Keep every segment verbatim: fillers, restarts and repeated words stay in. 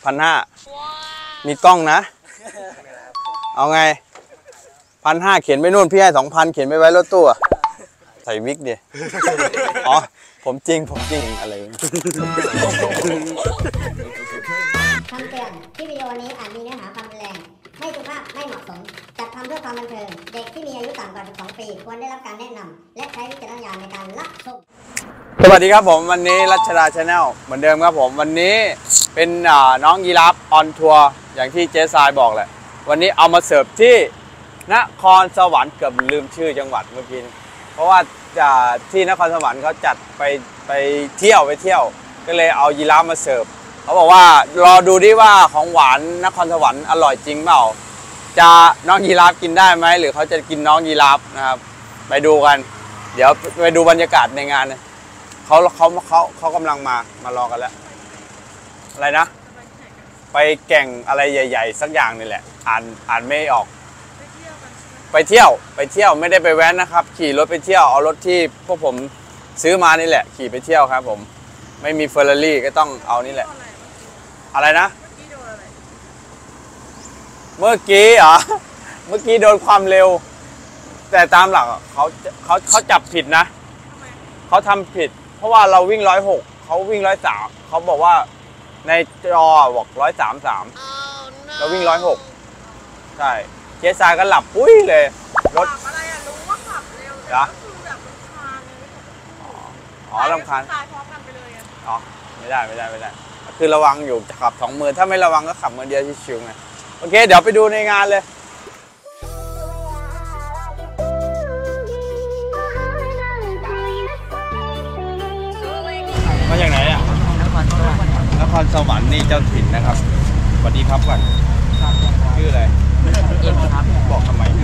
พันห้ามีกล้องนะเอาไงพันห้าเขียนไปนู่นพี่ให้สองพันเขียนไปไว้รถตู้ใส่วิกดิอ๋อผมจริงผมจริงอะไรคำเตือนที่วิดีโอนี้อาจมีเนื้อหาความรุนแรงไม่สุภาพไม่เหมาะสมจัดทำเพื่อความบันเทิงเด็กที่มีอายุต่ำกว่าสิบสองปีควรได้รับการแนะนำและใช้วิจารณญาณในการรับชมสวัสดีครับผมวันนี้รัชดาชาแนลเหมือนเดิมครับผมวันนี้เป็นน้องยีราฟออนทัวร์อย่างที่เจ๊ทรายบอกแหละวันนี้เอามาเสิร์ฟที่นครสวรรค์เกือบลืมชื่อจังหวัดเมื่อกี้เพราะว่าที่นครสวรรค์เขาจัดไปไปเที่ยวไปเที่ยวก็เลยเอายีราฟมาเสิร์ฟเขาบอกว่ารอดูดิว่าของหวานนครสวรรค์อร่อยจริงเปล่าจะน้องยีราฟกินได้ไหมหรือเขาจะกินน้องยีราฟนะครับไปดูกันเดี๋ยวไปดูบรรยากาศในงานเขาเขาเขาเขากำลังมามารอกันแล้วอะไรนะไปแก่งอะไรใหญ่ๆสักอย่างนี่แหละอ่านอ่านไม่ออกไปเที่ยวไปเที่ยวไม่ได้ไปแว้นนะครับขี่รถไปเที่ยวเอารถที่พวกผมซื้อมานี่แหละขี่ไปเที่ยวครับผมไม่มีเฟอร์รารี่ก็ต้องเอานี่แหละอะไรนะเมื่อกี้เหรอเมื่อกี้โดนความเร็วแต่ตามหลักเขาเขาเขาจับผิดนะเขาทำผิดเพราะว่าเราวิ่งร้อยหกเขาวิ่งร้อยสามเขาบอกว่าในจอบอกร้อยสามสามเราวิ่งร้อยหกใช่เจ๊ทรายก็หลับปุ้ยเลยรถอะไรอะรู้ว่าขับเร็วแต่ก็คือแบบรำคาญอ๋อรำคาญตายพร้อมกันไปเลยอ๋อไม่ได้ไม่ได้ไม่ได้คือระวังอยู่ขับสองมือถ้าไม่ระวังก็ขับมือเดียวชิวๆไงโอเคเดี๋ยวไปดูในงานเลยมาจากไหนอ่ะนครสวรรค์นครสวรรค์นี่เจ้าถิ่นนะครับสวัสดีครับก่อนชื่ออะไรเอ็มครับบอกทำไม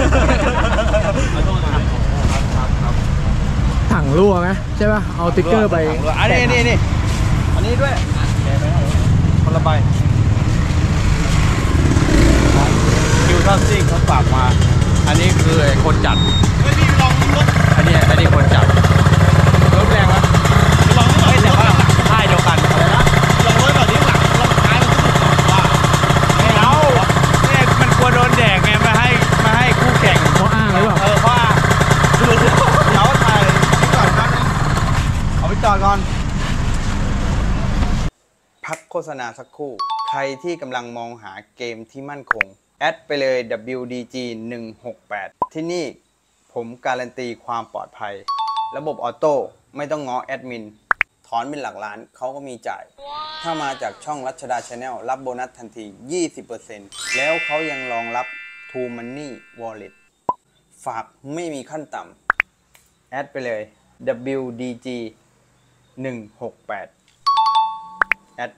ถังรั่วไหมใช่ป่ะเอาติ๊กเกอร์ไปอันนี้นี่นี่อันนี้ด้วยคนละใบคิวท่าซิ่งเขาฝากมาอันนี้คือคนจัดไม่มีลองรถอันนี้อันนี้คนจัดรถแรงไหมลองไม่แต่ว่าค่ายเดียวกันอะไรนะลองรถแบบนี้หลังลองท้ายมันก็ถูกว่าไม่เอาเนี่ยมันกลัวโดนแดกไงมาให้มาให้คู่แข่งเขาอ้างหรือเปล่าเออว่าเดี๋ยวถ่ายก่อนนะเอาไปจอดก่อนพักโฆษณาสักครู่ใครที่กำลังมองหาเกมที่มั่นคงแอดไปเลย ดับเบิลยู ดี จี หนึ่งหกแปด ที่นี่ผมการันตีความปลอดภัยระบบออโต้ไม่ต้องง้อแอดมินถอนเป็นหลักล้านเขาก็มีจ่าย wow. ถ้ามาจากช่องรัชดาชาแนลรับโบนัสทันที ยี่สิบเปอร์เซ็นต์ แล้วเขายังรองรับ True Money Wallet ฝากไม่มีขั้นต่ำแอดไปเลย ดับเบิลยู ดี จี หนึ่งหกแปด แอดไป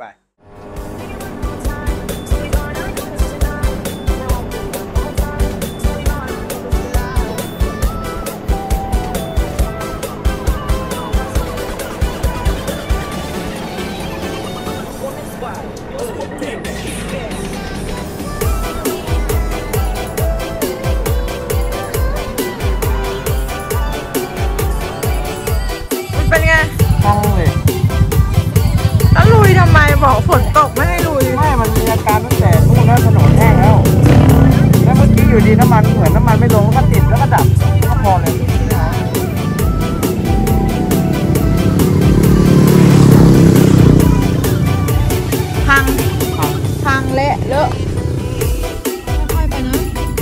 เป็นไงห้องเลยแล้วลุยทำไมบอกฝนตกไม่ให้ลุยไม่มันมีอาการตั้งแต่นู่นแล้วถนนแห้งแล้วแล้วเมื่อกี้อยู่ดีน้ำมันเหมือนน้ำมันไม่ลงก็ติดแล้วก็ดับก็พอเลยพังพังเละเลอะค่อยๆไปนะ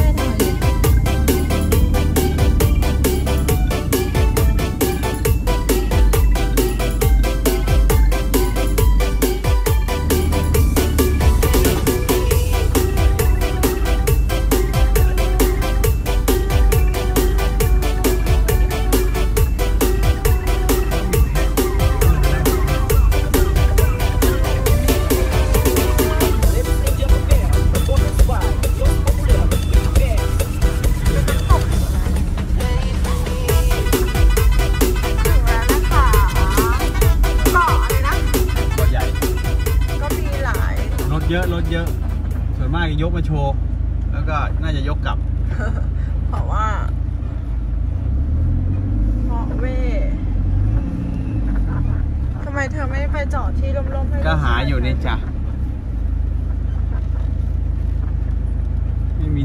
เยอะรถเยอะส่วนมากยกมาโชว์แล้วก็น่าจะยกกลับเพราะว่าเพราะเว่ทำไมเธอไม่ไปจอดที่ร่มๆให้ก็หาอยู่นี่จ้ะ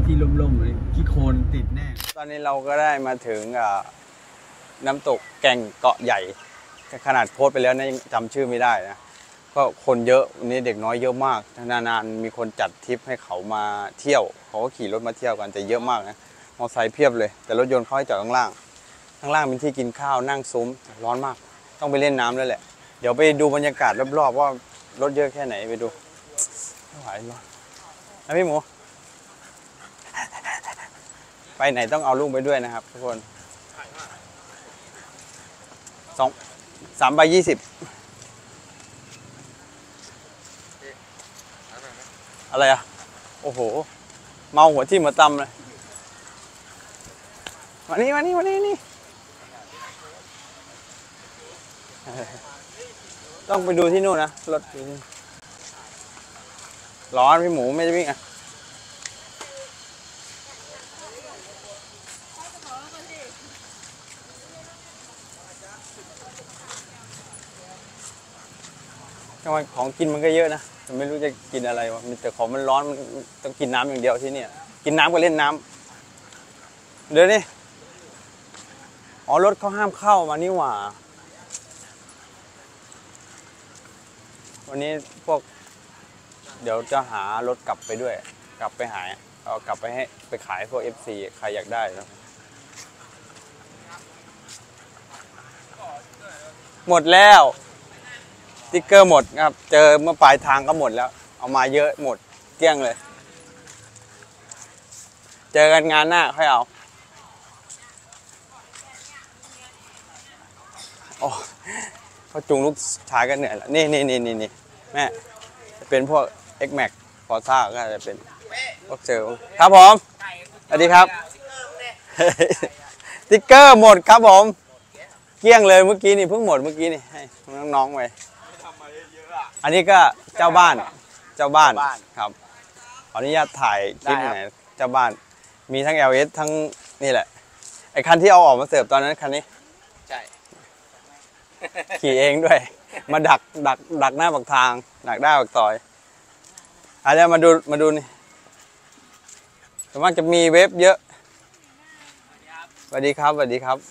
ที่ล่มๆเลยขี้โคลนติดแน่ตอนนี้เราก็ได้มาถึงน้ำตกแก่งเกาะใหญ่ขนาดโพสไปแล้วนะยังจำชื่อไม่ได้นะก็คนเยอะวันนี้เด็กน้อยเยอะมากนานๆมีคนจัดทริปให้เขามาเที่ยวเขาก็ขี่รถมาเที่ยวกันแต่เยอะมากนะมอเตอร์ไซค์เพียบเลยแต่รถยนต์เขาให้จอดข้างล่างข้างล่างเป็นที่กินข้าวนั่งซุ้มร้อนมากต้องไปเล่นน้ำแล้วแหละเดี๋ยวไปดูบรรยากาศรอบๆว่ารถเยอะแค่ไหนไปดูไม่ไหวร้อนนะพี่หมูไปไหนต้องเอาลูกไปด้วยนะครับทุกคนสองสามใบยี่สิบอะไรอ่ะโอ้โหเมาหัวที่มาตำเลยมานี่มานี่มานี่นี่ต้องไปดูที่นู่นนะรถร้อนพี่หมูไม่ได้วิ่งอ่ะทำไมของกินมันก็เยอะนะแต่ไม่รู้จะกินอะไรวะมีแต่ของมันร้อนมันต้องกินน้ำอย่างเดียวที่นี่กินน้ำก็เล่นน้ำเดี๋ยวนี่อ๋อรถเขาห้ามเข้ามานี่หว่าวันนี้พวกเดี๋ยวจะหารถกลับไปด้วยกลับไปหาเอากลับไปให้ไปขายพวก เอฟ ซี ใครอยากได้นะหมดแล้วสติ๊กเกอร์หมดครับเจอเมื่อปลายทางก็หมดแล้วเอามาเยอะหมดเกลี้ยงเลยเจอกันงานหน้าค่อยเอาโอ้เขาจูงลูกชายกันเหนื่อยแล้วนี่นี่นี่นี่นี่แม่จะเป็นพวก X Max ฟอร์ซ่าก็จะเป็นพวกเซลครับผมสวัสดีครับสติ๊กเกอร์หมดครับผมเกลี้ยงเลยเมื่อกี้นี่เพิ่งหมดเมื่อกี้นี่ให้น้องๆไปอันนี้ก็เจ้าบ้านเจ้าบ้านครับขออนุญาตถ่ายคลิปหน่อยเจ้าบ้านมีทั้ง แอล เอส ทั้งนี่แหละไอ้คันที่เอาออกมาเสิร์ฟตอนนั้นคันนี้ใช่ขี่เองด้วยมาดักดักดักหน้าปากทางดักหน้าปากซอยอาจจะมาดูมาดูนี่แต่ว่าจะมีเว็บเยอะสวัสดีครับสวัสดีครับ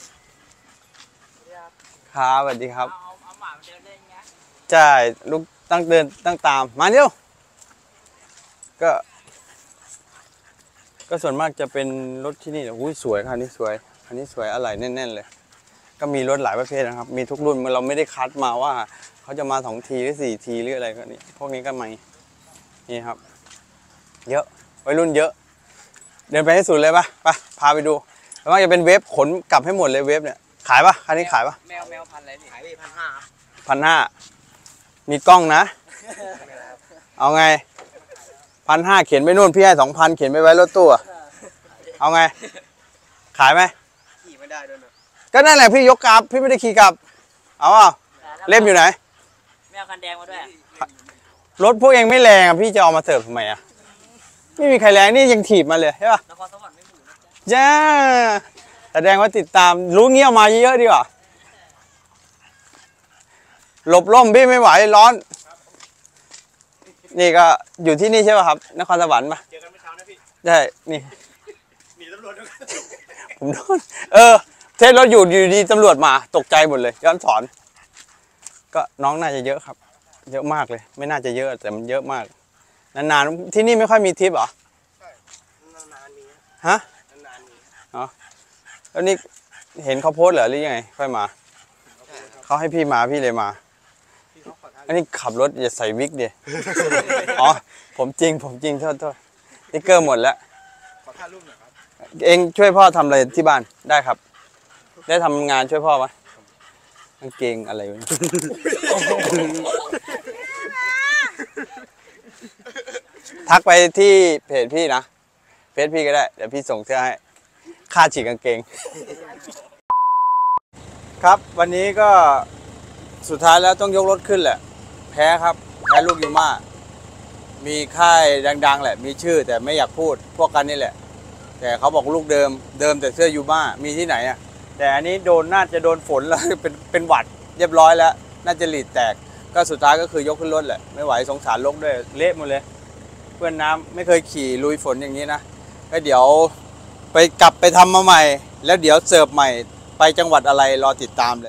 ครับสวัสดีครับใช่ลูกตั้งเดินตั้งตามมาเร็วก็ก็ส่วนมากจะเป็นรถที่นี่อุ้ยสวยคันนี้สวยคันนี้สวยอะไรแน่นๆเลยก็มีรถหลายประเภทนะครับมีทุกรุ่นเราไม่ได้คัดมาว่าเขาจะมาสองทีหรือสี่ทีหรืออะไรก็นี่พวกนี้ก็มีนี่ครับเยอะวัยรุ่นเยอะเดินไปให้สุดเลยปะไปพาไปดูแล้วว่าจะเป็นเวฟขนกลับให้หมดเลยเวฟเนี่ยขายปะคันนี้ขายปะแมวแมวพันอะไรพี่ขายไปพันห้าครับพันห้ามีกล้องนะเอาไงพันห้าเขียนไปนู่นพี่ให้สองพันเขียนไปไว้รถตู้เอาไงขายไหมขี่ไม่ได้ด้วยนะก็นั่นแหละพี่ยกกลับพี่ไม่ได้ขี่กลับเอาเปล่าเล่มอยู่ไหนแมวคันแดงมาด้วยรถพวกเองไม่แรงอ่ะพี่จะเอามาเสิร์ฟทำไมอ่ะไม่มีใครแรงนี่ยังถีบมาเลยใช่ป่ะนครสวรรค์ไม่หมูนะจ้าแสดงว่าติดตามรู้เงี้ยมาเยอะๆดีกว่าหลบร่มพี่ไม่ไหวร้อนนี่ก็อยู่ที่นี่ใช่ป่ะครับนครสวรรค์ป่ะเจอกันเมื่อเช้านะพี่ใช่นี่หนีตำรวจด้วยกันผมโดนเออเทสรถอยู่อยู่ดีตำรวจมาตกใจหมดเลยย้อนสอนก็น้องน่าจะเยอะครับเยอะมากเลยไม่น่าจะเยอะแต่มันเยอะมากนานๆที่นี่ไม่ค่อยมีทริปเหรอใช่นานๆมีฮะนานๆมีอ๋อแล้วนี่เห็นเขาโพสเหรอหรือยังไงค่อยมาเขาให้พี่มาพี่เลยมาอันนี้ขับรถอย่าใส่วิกดิอ๋อผมจริงผมจริงโทษโทษติ๊กเกอร์หมดแล้วขอถ่ายรูปหน่อยครับเองช่วยพ่อทำอะไรที่บ้านได้ครับได้ทำงานช่วยพ่อไหมกางเกงอะไรวะทักไปที่เพจพี่นะเพจพี่ก็ได้เดี๋ยวพี่ส่งเสื้อให้ค่าฉีกกางเกงครับวันนี้ก็สุดท้ายแล้วต้องยกรถขึ้นแหละแพ้ครับแพ้ลูกยูมามีค่ายดังๆแหละมีชื่อแต่ไม่อยากพูดพวกกันนี่แหละแต่เขาบอกลูกเดิมเดิมแต่เสื้อยูมามีที่ไหนอ่ะแต่อันนี้โดนน่าจะโดนฝนแล้วเป็นเป็นหวัดเรียบร้อยแล้วน่าจะหลีดแตกก็สุดท้ายก็คือยกขึ้นรถแหละไม่ไหวสงสารรถด้วยเละหมดเลยเพื่อนน้ำไม่เคยขี่ลุยฝนอย่างนี้นะแล้วเดี๋ยวไปกลับไปทำมาใหม่ แล้วเดี๋ยวเสิร์ฟใหม่ไปจังหวัดอะไรรอติดตามเลย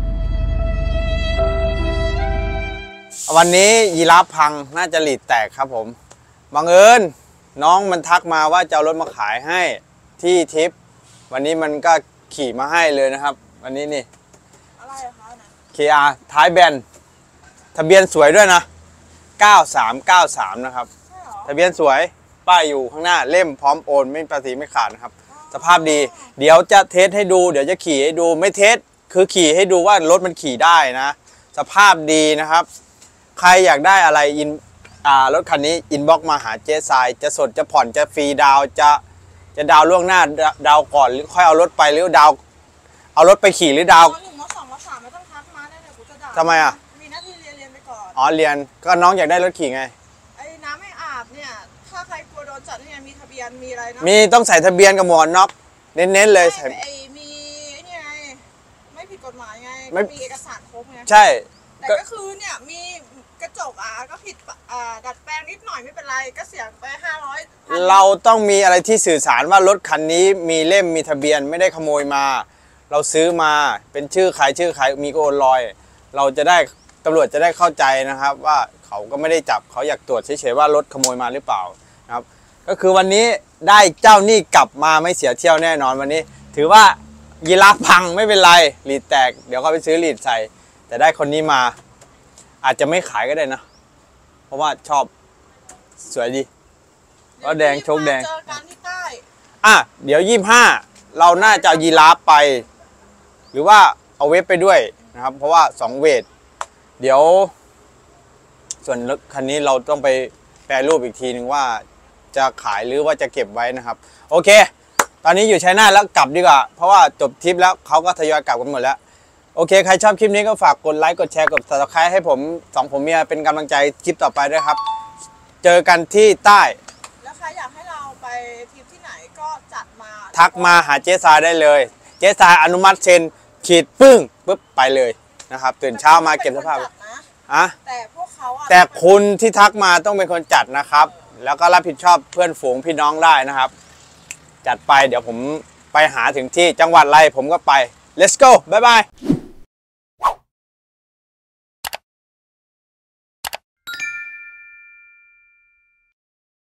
วันนี้ยีราฟพังน่าจะหลีดแตกครับผมบังเอิญน้องมันทักมาว่าจะเอารถมาขายให้ที่ทิปวันนี้มันก็ขี่มาให้เลยนะครับวันนี้นี่อะไรอะคะนะเค อาร์ ท้ายแบนทะเบียนสวยด้วยนะเก้าสามเก้าสามนะครับใช่เหรอทะเบียนสวยป้ายอยู่ข้างหน้าเล่มพร้อมโอนไม่ภาษีไม่ขาดนะครับสภาพดีเดี๋ยวจะเทสให้ดูเดี๋ยวจะขี่ให้ดูไม่เทสคือขี่ให้ดูว่ารถมันขี่ได้นะสภาพดีนะครับใครอยากได้อะไรอินอ่ารถคันนี้อินบ็อกมาหาเจ๊ทรายจะสดจะผ่อนจะฟรีดาวจะจะดาวล่วงหน้าดาวก่อนหรือค่อยเอารถไปหรือดาวเอารถไปขี่หรือดาวมหนึ่งมสองมสามไม่ต้องทักมาได้เลยกูจะด่าทำไมอ่ะมีหน้าที่เรียนเรียนไปก่อนอ๋อเรียนก็น้องอยากได้รถขี่ไงไอ้น้ำไม่อาบเนี่ยถ้าใครกลัวโดนจับเนี่ยมีทะเบียนมีอะไรนะมีต้องใส่ทะเบียนกับหมวกกันน็อกเน้นๆเลยใส่ไอ้มีไอ้นี่ไงไม่ผิดกฎหมายไงไม่มีเอกสารครบไงใช่แต่ก็คือเนี่ยมีกระจกอ่ะก็ผิดอ่าดัดแปลงนิดหน่อยไม่เป็นไรก็เสียไปห้าร้อยเราต้องมีอะไรที่สื่อสารว่ารถคันนี้มีเล่มมีทะเบียนไม่ได้ขโมยมา เราซื้อมาเป็นชื่อใครชื่อใครมีก็โอนลอย เราจะได้ตำรวจจะได้เข้าใจนะครับว่าเขาก็ไม่ได้จับเขาอยากตรวจเฉยๆว่ารถขโมยมาหรือเปล่านะครับก็คือวันนี้ได้เจ้าหนี้กลับมาไม่เสียเที่ยวแน่นอนวันนี้ ถือว่ายีราฟพังไม่เป็นไรหลีดแตกเดี๋ยวเขาไปซื้อหลีดใส่แต่ได้คนนี้มาอาจจะไม่ขายก็ได้นะเพราะว่าชอบสวยดีก็แดงโชคแดงเจอกันที่ใต้อ่ะเดี๋ยวยี่สิบห้าเราน่าจะเอายีราฟไป หรือว่าเอาเวฟไปด้วยนะครับเพราะว่าสองเวทเดี๋ยวส่วนรถคันนี้เราต้องไปแปรรูปอีกทีหนึ่งว่าจะขายหรือว่าจะเก็บไว้นะครับโอเคตอนนี้อยู่ชัยนาทแล้วกลับดีกว่าเพราะว่าจบทริปแล้วเขาก็ทยอยกลับกันหมดแล้วโอเคใครชอบคลิปนี้ก็ฝากกดไลค์กดแชร์กด ซับสไครบ์ ให้ผมสองผมเมียเป็นกำลังใจคลิปต่อไปด้วยครับเจอกันที่ใต้แล้วใครอยากให้เราไปทริปที่ไหนก็จัดมาทักมาหาเจ๊ทรายได้เลยเจ๊ทรายอนุมัติเซ็นขีดปึ้งปุ๊บไปเลยนะครับตื่นเช้ามาเก็บสภาพจัดนะอะแต่พวกเขาอะแต่คุณที่ทักมาต้องเป็นคนจัดนะครับแล้วก็รับผิดชอบเพื่อนฝูงพี่น้องได้นะครับจัดไปเดี๋ยวผมไปหาถึงที่จังหวัดอะไรผมก็ไป let's go บ๊ายบาย